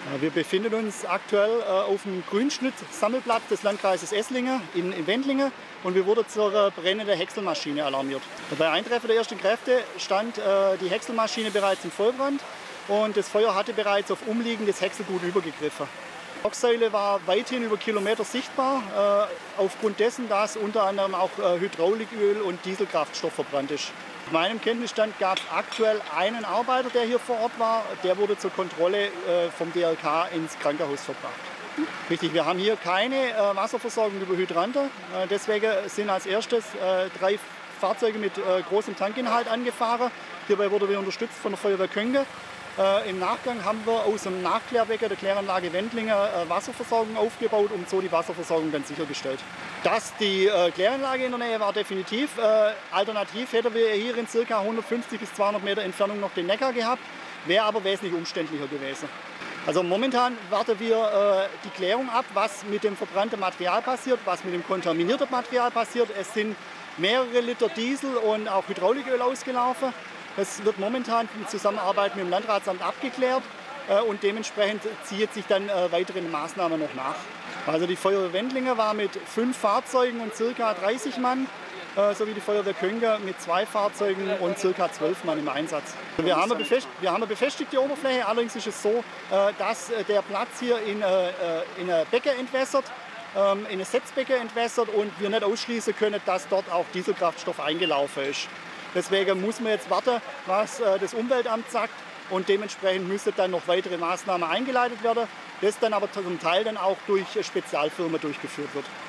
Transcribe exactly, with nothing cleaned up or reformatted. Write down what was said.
Wir befinden uns aktuell auf dem Grünschnitt-Sammelplatz des Landkreises Esslingen in, in Wendlingen und wir wurden zur brennenden Häckselmaschine alarmiert. Bei Eintreffen der ersten Kräfte stand äh, die Häckselmaschine bereits im Vollbrand und das Feuer hatte bereits auf umliegendes Häckselgut übergegriffen. Die Rauchsäule war weithin über Kilometer sichtbar, äh, aufgrund dessen, dass unter anderem auch äh, Hydrauliköl und Dieselkraftstoff verbrannt ist. Nach meinem Kenntnisstand gab es aktuell einen Arbeiter, der hier vor Ort war. Der wurde zur Kontrolle äh, vom D R K ins Krankenhaus verbracht. Richtig, wir haben hier keine äh, Wasserversorgung über Hydranten. Äh, deswegen sind als erstes äh, drei Fahrzeuge mit äh, großem Tankinhalt angefahren. Hierbei wurden wir unterstützt von der Feuerwehr Könge. Äh, Im Nachgang haben wir aus dem Nachklärbecken der Kläranlage Wendlingen äh, Wasserversorgung aufgebaut und so die Wasserversorgung dann sichergestellt. Dass die äh, Kläranlage in der Nähe war, definitiv. Äh, alternativ hätten wir hier in ca. hundertfünfzig bis zweihundert Meter Entfernung noch den Neckar gehabt, wäre aber wesentlich umständlicher gewesen. Also momentan warten wir äh, die Klärung ab, was mit dem verbrannten Material passiert, was mit dem kontaminierten Material passiert. Es sind mehrere Liter Diesel und auch Hydrauliköl ausgelaufen. Das wird momentan in Zusammenarbeit mit dem Landratsamt abgeklärt äh, und dementsprechend zieht sich dann äh, weitere Maßnahmen noch nach. Also die Feuerwehr Wendlingen war mit fünf Fahrzeugen und ca. dreißig Mann, äh, sowie die Feuerwehr Könge mit zwei Fahrzeugen und ca. zwölf Mann im Einsatz. Wir haben, eine wir haben eine befestigte Oberfläche, allerdings ist es so, äh, dass der Platz hier in, äh, in ein Becken entwässert, ähm, in ein Setzbecken entwässert und wir nicht ausschließen können, dass dort auch Dieselkraftstoff eingelaufen ist. Deswegen muss man jetzt warten, was äh, das Umweltamt sagt und dementsprechend müssen dann noch weitere Maßnahmen eingeleitet werden, das dann aber zum Teil dann auch durch Spezialfirmen durchgeführt wird.